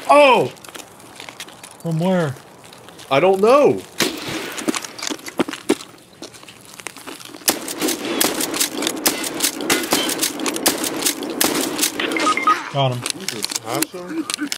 Oh! From where? I don't know. Got him. Jesus, Hashem.